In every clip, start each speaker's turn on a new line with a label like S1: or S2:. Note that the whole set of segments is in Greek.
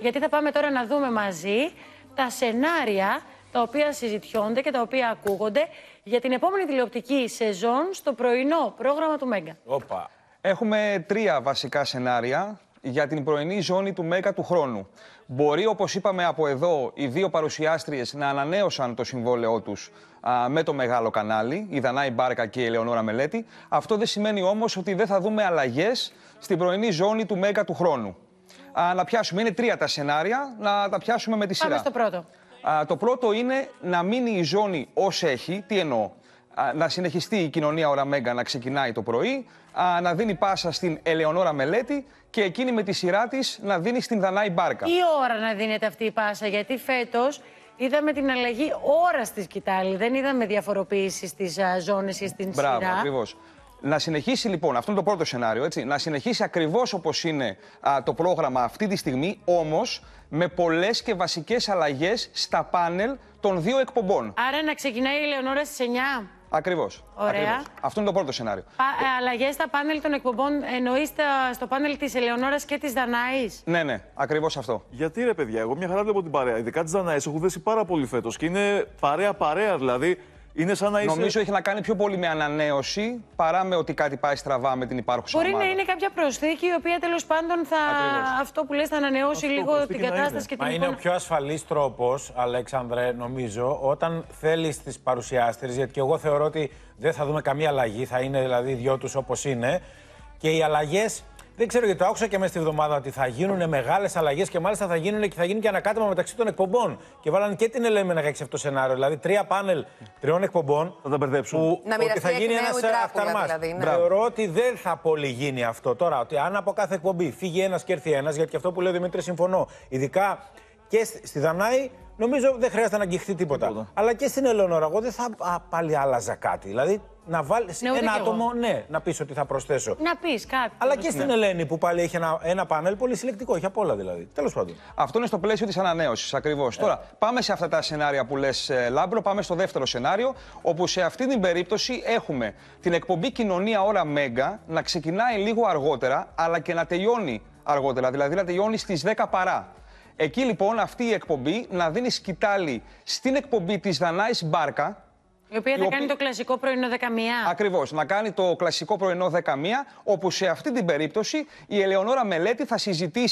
S1: γιατί θα πάμε τώρα να δούμε μαζί τα σενάρια τα οποία συζητιώνται και τα οποία ακούγονται για την επόμενη τηλεοπτική σεζόν στο πρωινό πρόγραμμα του Μέγκα.
S2: Όπα.
S3: Έχουμε 3 βασικά σενάρια για την πρωινή ζώνη του Μέγκα του χρόνου. Μπορεί, όπως είπαμε από εδώ, οι 2 παρουσιάστριες να ανανέωσαν το συμβόλαιό τους με το μεγάλο κανάλι, η Δανάη Μπάρκα και η Ελεονόρα Μελέτη. Αυτό δεν σημαίνει όμως ότι δεν θα δούμε αλλαγές στην πρωινή ζώνη του Μέγκα του χρόνου. Να πιάσουμε, είναι 3 τα σενάρια, να τα πιάσουμε με τη σειρά.
S1: Πάμε στο πρώτο.
S3: Το πρώτο είναι να μείνει η ζώνη ως έχει. Τι εννοώ? Να συνεχιστεί η κοινωνία ώρα Μέγκα να ξεκινάει το πρωί, να δίνει πάσα στην Ελεονόρα Μελέτη και εκείνη με τη σειρά της να δίνει στην Δανάη Μπάρκα.
S1: Τι ώρα να δίνεται αυτή η πάσα, γιατί φέτος είδαμε την αλλαγή ώρας στη σκητάλη, δεν είδαμε διαφοροποίηση στις ζώνες ή στην σειρά.
S3: Μπράβο, ακριβώς. Να συνεχίσει λοιπόν, αυτό είναι το πρώτο σενάριο, έτσι, να συνεχίσει ακριβώς όπως είναι το πρόγραμμα αυτή τη στιγμή, όμως με πολλές και βασικές αλλαγές στα πάνελ των 2 εκπομπών.
S1: Άρα να ξεκινάει η Ελεονόρα στις 9.
S3: Ακριβώς.
S1: Ωραία.
S3: Ακριβώς. Αυτό είναι το πρώτο σενάριο.
S1: Αλλαγές στα πάνελ των εκπομπών, εννοείς στο πάνελ της Ελεονόρας και της Δανάης.
S3: Ναι, ακριβώς αυτό.
S4: Γιατί ρε παιδιά, εγώ μια χαρά βλέπω την παρέα. Ειδικά της Δανάης έχουν δέσει πάρα πολύ φέτος και είναι παρέα δηλαδή. Είναι σαν να είσαι...
S3: Νομίζω έχει να κάνει πιο πολύ με ανανέωση παρά με ότι κάτι πάει στραβά με την υπάρχουσα ομάδα.
S1: Μπορεί να είναι κάποια προσθήκη η οποία τέλος πάντων θα, αυτό που λες, θα ανανεώσει λίγο την κατάσταση και την
S2: εικόνα. Είναι ο πιο ασφαλής τρόπος, Αλέξανδρε, νομίζω, όταν θέλεις τις παρουσιάστριες, γιατί και εγώ θεωρώ ότι δεν θα δούμε καμία αλλαγή, θα είναι δηλαδή οι 2 τους όπως είναι. Και οι αλλαγές, δεν ξέρω γιατί το άκουσα και μέσα στη βδομάδα ότι θα γίνουν μεγάλες αλλαγές και μάλιστα θα γίνει και ανακάτεμα μεταξύ των εκπομπών. Και βάλανε και την Ελένη να έχει αυτό το σενάριο. Δηλαδή 3 πάνελ 3 εκπομπών.
S4: Θα τα μπερδέψουν.
S5: Να
S4: ότι
S5: θα γίνει ένας αυταρμάς.
S1: Δηλαδή,
S5: ναι.
S2: Θεωρώ ότι δεν θα πολύ γίνει αυτό. Τώρα, ότι αν από κάθε εκπομπή φύγει ένας και έρθει ένας, γιατί αυτό που λέει ο Δημήτρης συμφωνώ. Ειδικά και στη Δανάη, νομίζω δεν χρειάζεται να αγγιχθεί τίποτα. Αλλά και στην Ελεονόρα, εγώ δεν θα πάλι άλλαζα κάτι. Δηλαδή, να βάλει ένα άτομο, να πεις ότι θα προσθέσω.
S1: Να πεις κάτι.
S2: Αλλά και στην Ελένη που πάλι έχει ένα πάνελ πολύ συλλεκτικό, έχει απ' όλα δηλαδή. Τέλος πάντων.
S3: Αυτό είναι στο πλαίσιο της ανανέωσης, ακριβώς. Τώρα, πάμε σε αυτά τα σενάρια που λες, Λάμπρο, πάμε στο δεύτερο σενάριο, όπου σε αυτή την περίπτωση έχουμε την εκπομπή Κοινωνία Ώρα Μέγκα να ξεκινάει λίγο αργότερα, αλλά και να τελειώνει αργότερα, δηλαδή να τελειώνει στις 10 παρά. Εκεί λοιπόν αυτή η εκπομπή να δίνει σκητάλη στην εκπομπή της Δανάης Μπάρκα.
S1: Η οποία θα κάνει το κλασικό πρωινό 11.
S3: Ακριβώς, να κάνει το κλασικό πρωινό 11, όπου σε αυτή την περίπτωση η Ελεονόρα Μελέτη θα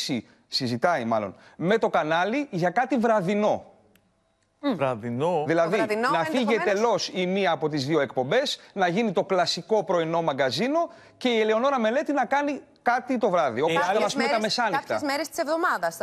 S3: συζητάει με το κανάλι για κάτι βραδινό.
S4: Βραδινό.
S3: Δηλαδή, να φύγει εντελώς η μία από τις 2 εκπομπές, να γίνει το κλασικό πρωινό μαγκαζίνο και η Ελεονόρα Μελέτη να κάνει κάτι το βράδυ. Όπως με τα μεσάνυχτα.
S5: Κάποιες μέρες της εβδομάδας.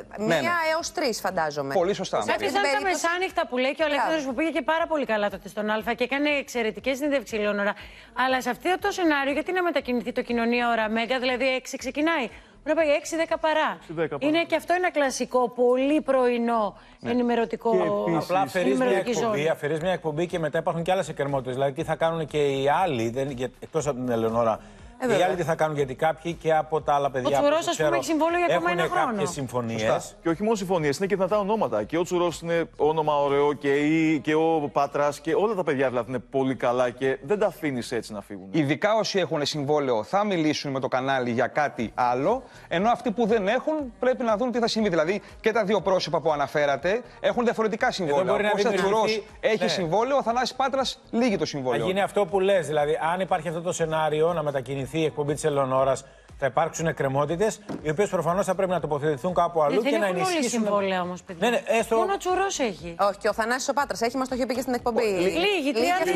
S5: 1 έως 3, φαντάζομαι.
S3: Πολύ σωστά.
S1: Κάποιες σαν τα μεσάνυχτα που λέει και ο Αλέξανδρος που πήγε και πάρα πολύ καλά τότε στον Α και έκανε εξαιρετικές συνέντευξεις η Ελεονόρα. Αλλά σε αυτό το σενάριο, γιατί να μετακινηθεί το Κοινωνία Ώρα Μέγκα, δηλαδή 6 ξεκινάει. Πρέπει να πάει 6-10 παρά. Είναι και αυτό ένα κλασικό, πολύ πρωινό ενημερωτικό.
S2: Απλά αφαιρείς μια εκπομπή και μετά υπάρχουν και άλλες εκκρεμότητες. Δηλαδή, τι θα κάνουν και οι άλλοι, εκτός από την Ελεονόρα. Οι άλλοι τι θα κάνουν, γιατί κάποιοι και από τα άλλα παιδιά.
S1: Ο Τσουρός, ας πούμε, έχει συμβόλαιο για ακόμα 1 χρόνο.
S2: Έχουν κάποιες συμφωνίες.
S4: Και όχι μόνο συμφωνίες, είναι και δυνατά ονόματα. Και ο Τσουρός είναι όνομα ωραίο και ο Πατράς και όλα τα παιδιά δηλαδή είναι πολύ καλά και δεν τα αφήνεις έτσι να φύγουν.
S3: Ειδικά όσοι έχουν συμβόλαιο θα μιλήσουν με το κανάλι για κάτι άλλο, ενώ αυτοί που δεν έχουν πρέπει να δουν τι θα συμβεί. Δηλαδή και τα 2 πρόσωπα που αναφέρατε έχουν διαφορετικά συμβόλαια. Ο Κώστας Τσουρός έχει συμβόλαιο, ο Θανάσης Πάτρας λύγει το συμβόλαιο.
S2: Θα γίνει αυτό που λες, δηλαδή αν υπάρχει αυτό το σενάριο να μετακινηθεί η εκπομπή της Ελεονόρας, θα υπάρξουν εκκρεμότητες, οι οποίες προφανώς θα πρέπει να τοποθετηθούν κάπου αλλού και να ενισχύσουν.
S1: Δεν έχουν όλοι συμβόλαια όμως, παιδιά. Μόνο ο Τσουρός έχει.
S5: Όχι, και ο Θανάσης ο Πάτρας έχει, μας το είχε πει και στην εκπομπή.
S1: Λίγη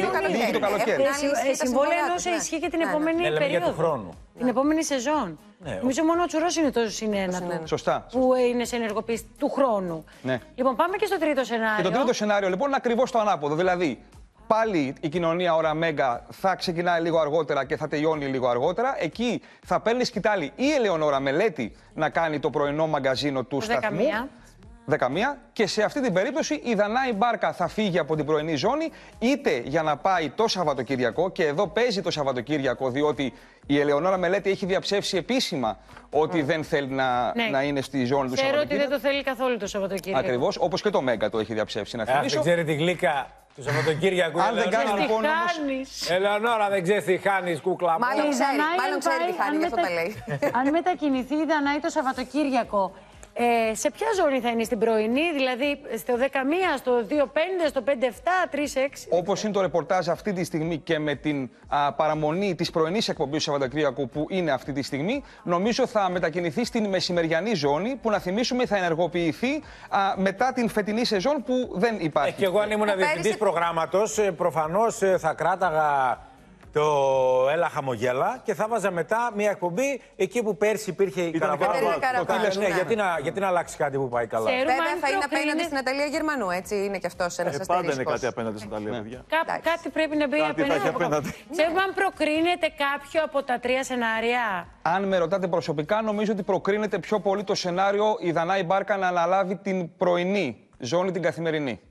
S1: το καλοκαίρι. Συμβόλαια ενός ισχύει και την επόμενη περίοδο. Την επόμενη σεζόν. Νομίζω μόνο ο Τσουρός είναι το συνένα του.
S3: Σωστά.
S1: Που είναι σε ενεργοποίηση του χρόνου. Λοιπόν, πάμε και στο τρίτο σενάριο.
S3: Και το τρίτο σενάριο λοιπόν είναι ακριβώς το ανάποδο. Δηλαδή, πάλι η Κοινωνία Ώρα Μέγκα θα ξεκινάει λίγο αργότερα και θα τελειώνει λίγο αργότερα. Εκεί θα παίρνει σκητάλη η Ελεονόρα Μελέτη να κάνει το πρωινό μαγκαζίνο του σταθμού. 11 και σε αυτή την περίπτωση η Δανάη Μπάρκα θα φύγει από την πρωινή ζώνη είτε για να πάει το Σαββατοκύριακο, και εδώ παίζει το Σαββατοκύριακο διότι η Ελεονόρα Μελέτη έχει διαψεύσει επίσημα ότι δεν θέλει να είναι στη ζώνη του Σαββατοκύριακου.
S1: Ξέρω ότι δεν το θέλει καθόλου το Σαββατοκύριακο.
S3: Ακριβώς, όπως και το Μέγκα το έχει διαψεύσει, να θυμίσω.
S2: Δεν ξέρει τη γλύκα του Σαββατοκύριακου.
S3: Αν δεν κάνει λοιπόν.
S2: Ελεονόρα, δεν ξέρει τι χάνει, κούκλα.
S5: Μάλλον ξέρει τι χάνει, γι' αυτό τα λέει.
S1: Αν μετακινηθεί η Δανάη το Σαββατοκύριακο, Σε ποια ζώνη θα είναι, στην πρωινή, δηλαδή στο 10-1, στο 2-5, στο 5-7, 3-6?
S3: Όπως είναι το ρεπορτάζ αυτή τη στιγμή και με την παραμονή της πρωινής εκπομπής του Σαββατοκύριακου που είναι αυτή τη στιγμή, νομίζω θα μετακινηθεί στην μεσημεριανή ζώνη που, να θυμίσουμε, θα ενεργοποιηθεί μετά την φετινή σεζόν που δεν υπάρχει.
S2: Και εγώ αν ήμουν διευθυντής προγράμματος, προφανώς θα κράταγα το Έλα Χαμογέλα και θα βάζα μετά μια εκπομπή εκεί που πέρσι υπήρχε η Καραβάνο. Ναι, γιατί να αλλάξει κάτι που πάει καλά.
S5: Βέβαια θα είναι απέναντι στην Ναταλία Γερμανού, έτσι είναι και αυτός ένας αστερίσκος.
S4: Πάντα είναι κάτι απέναντι στην Ναταλία, παιδιά.
S1: Κάτι πρέπει να μπει απέναντι. Ξέρουμε αν προκρίνεται κάποιο από τα 3 σενάρια.
S3: Αν με ρωτάτε προσωπικά, νομίζω ότι προκρίνεται πιο πολύ το σενάριο η Δανάη Μπάρκα να αναλάβει την πρωινή ζώνη, την καθημερινή.